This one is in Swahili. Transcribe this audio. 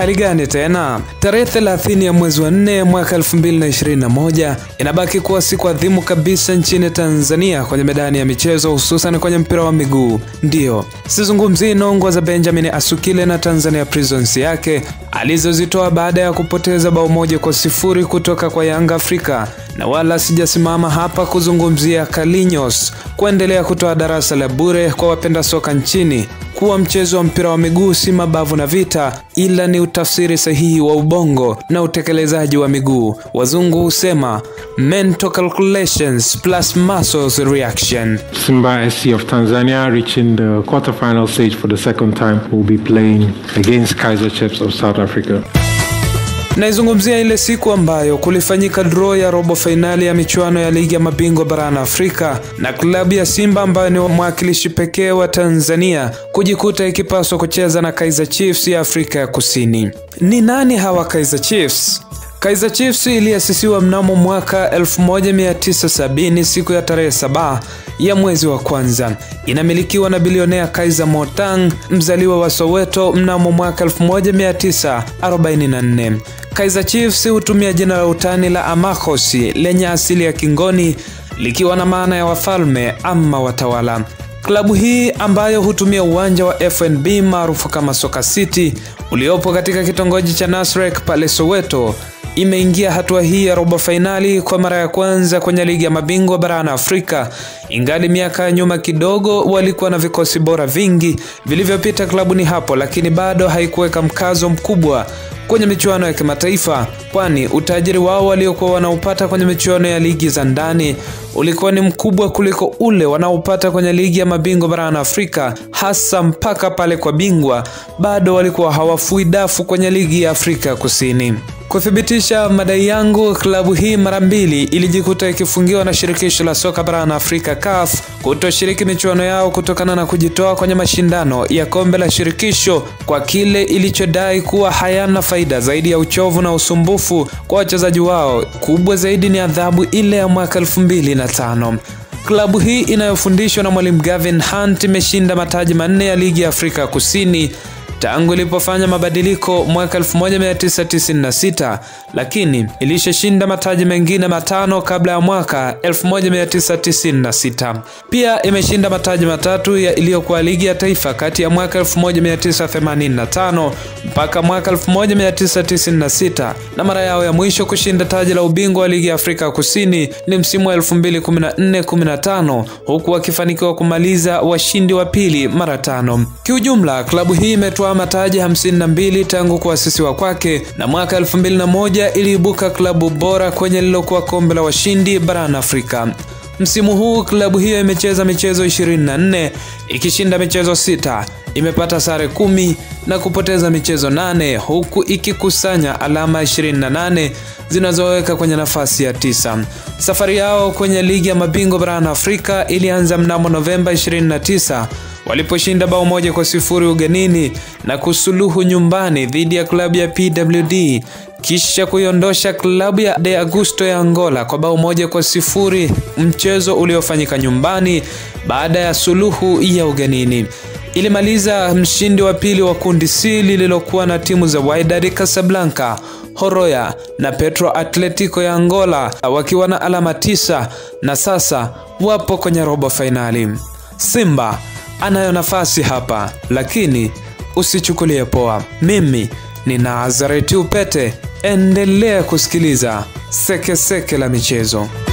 hali gani tena? Tarehe 30 ya mwezi wa 4 mwaka 2021 inabaki kuwa siku adhimu kabisa nchini Tanzania kwenye medani ya michezo, hususan kwenye mpira wa miguu. Ndio, sizungumzii nongwa za Benjamin Asukile na Tanzania Prisons yake alizozitoa baada ya kupoteza bao 1-0 kutoka kwa Yanga Afrika, na wala sijasimama hapa kuzungumzia Carlinhos kuendelea kutoa darasa la bure kwa wapenda soka nchini kuwa mchezo wa mpira wa miguu si mabavu na vita, ila ni utafsiri sahihi wa ubongo na utekelezaji wa miguu. Wazungu husema mental calculations plus muscles reaction. Simba SC of Tanzania reaching the quarterfinal stage for the second time will be playing against Kaizer Chiefs of South Africa. Naizungumzia ile siku ambayo kulifanyika draw ya robo finali ya michuano ya ligi ya mabingwa barani Afrika, na klabu ya Simba ambayo ni mwakilishi pekee wa Tanzania kujikuta ikipaswa kucheza na Kaizer Chiefs ya Afrika ya Kusini. Ni nani hawa Kaizer Chiefs? Kaizer Chiefs iliasisiwa mnamo mwaka 1970 siku ya tarehe 7 ya mwezi wa kwanza. Inamilikiwa na bilionea Kaizer Motaung, mzaliwa wa Soweto mnamo mwaka 1944. Kaizer Chiefs hutumia jina la utani la Amakosi lenye asili ya Kingoni likiwa na maana ya wafalme ama watawala. Klabu hii ambayo hutumia uwanja wa FNB maarufu kama Soka City uliopo katika kitongoji cha Nasrec pale Soweto imeingia hatua hii ya robo finali kwa mara ya kwanza kwenye ligi ya mabingwa barani Afrika. Ingali miaka nyuma kidogo walikuwa na vikosi bora vingi vilivyopita klabu ni hapo, lakini bado haikuweka mkazo mkubwa kwenye michuano ya kimataifa, kwani utajiri wao waliokuwa wanaupata kwenye michuano ya ligi za ndani ulikuwa ni mkubwa kuliko ule wanaopata kwenye ligi ya mabingwa barani Afrika, hasa mpaka pale kwa bingwa bado walikuwa hawafui dafu kwenye ligi ya Afrika Kusini. Kuthibitisha madai yangu, klabu hii mara mbili ilijikuta ikifungiwa na shirikisho la soka barani Afrika CAF kutoshiriki michuano yao kutokana na kujitoa kwenye mashindano ya kombe la shirikisho kwa kile ilichodai kuwa hayana faida zaidi ya uchovu na usumbufu kwa wachezaji wao. Kubwa zaidi ni adhabu ile ya mwaka 2005. Klabu hii inayofundishwa na mwalimu Gavin Hunt imeshinda mataji 4 ya ligi ya Afrika Kusini tangu ilipofanya mabadiliko mwaka 1996, lakini ilishashinda mataji mengine 5 kabla ya mwaka 1996. Pia imeshinda mataji 3 ya iliyokuwa ligi ya taifa kati ya mwaka 1985 mpaka mwaka 1996, na mara yao ya mwisho kushinda taji la ubingwa wa ligi ya Afrika Kusini ni msimu wa 2014-15, huku wakifanikiwa kumaliza washindi wa pili mara 5. Kiujumla, klabu hii imetoa mataji 52 tangu kuasisiwa kwake, na mwaka 2001 iliibuka klabu bora kwenye lilokuwa kombe la washindi barani Afrika. Msimu huu klabu hiyo imecheza michezo 24, ikishinda michezo 6, imepata sare 10 na kupoteza michezo 8, huku ikikusanya alama 28 zinazoweka kwenye nafasi ya 9. Safari yao kwenye ligi ya mabingwa barani Afrika ilianza mnamo Novemba 29 waliposhinda bao 1-0 ugenini na kusuluhu nyumbani dhidi ya klabu ya PWD, kisha kuiondosha klabu ya De Agosto ya Angola kwa bao 1-0, mchezo uliofanyika nyumbani baada ya suluhu ya ugenini. Ilimaliza mshindi wa pili wa kundi C lililokuwa na timu za Wydad Casablanca, Horoya na Petro Atletico ya Angola wakiwa na alama 9, na sasa wapo kwenye robo finali. Simba anayo nafasi hapa, lakini usichukulie poa. Mimi ni Nazareth Upete, endelea kusikiliza Seke Seke la michezo.